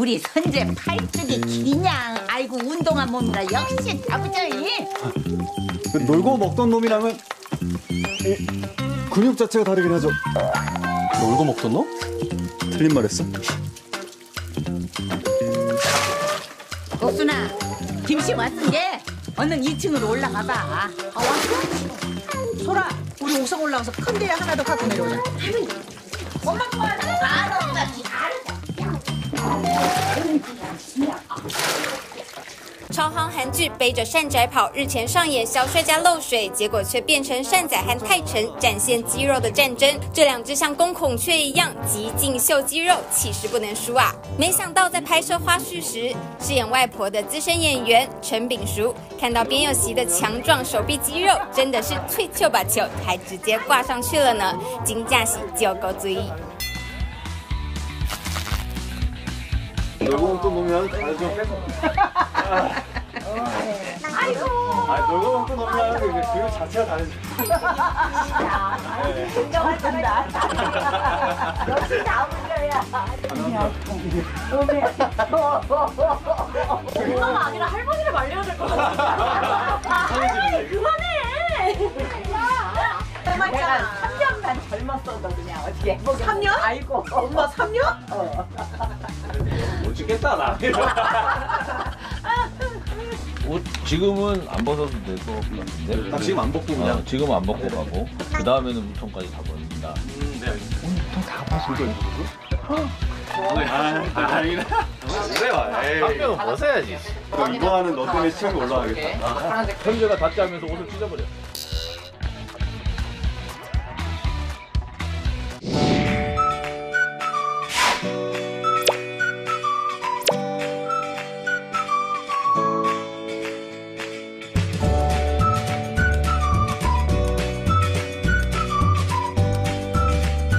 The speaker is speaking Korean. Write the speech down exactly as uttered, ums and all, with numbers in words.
우리 선재 팔뚝이 기냥. 아이고 운동한 몸이라 역시 다부자이. 놀고 먹던 놈이랑은 이, 근육 자체가 다르긴 하죠. 놀고 먹던 놈? 틀린 말 했어? 옥순아, 김씨 왔은게 얼른 이 층으로 올라가봐. 아, 왔어? 소라, 우리 옥상 올라가서 큰 대야 하나 더 갖고 내려오자. 엄마 거 알았다, 알았다. 超夯韩剧《背着善仔跑》日前上演小帅家漏水，结果却变成善仔和泰臣展现肌肉的战争。这两只像公孔雀一样极尽秀肌肉，气势不能输啊！没想到在拍摄花絮时，饰演外婆的资深演员陈炳淑看到边有席的强壮手臂肌肉，真的是脆球把球，还直接挂上去了呢！金架喜就够注意。 놀고 먹던 놈이랑은 다르죠? 아이고. 아, 놀고 먹던 놈이랑은 근육 자체가 다르죠. 인정한다. 역시 나무녀야. 엄마가 아니라 할머니를 말려야 될 것 같아. 할머니 그만해. 내가 삼 년간 젊었어도 그냥 어떻게 삼 년? 아이고 엄마 삼 년? 어. 못 찍겠다 나. 옷 지금은 안 벗어도 될 것 같은데. 아, 지금 안 벗고 그냥? 어, 지금은 안 벗고 가고 그 다음에는 무통까지 다 벗는다. 음, 네 알겠습니다. 오늘 무통 다 벗을 거야? 아, 아니라. 그래요. 한 명은 벗어야지. 그럼 이거 하는 너 때문에 시청이 올라가겠다. 현재가 닫지 하면서 옷을 찢어버려.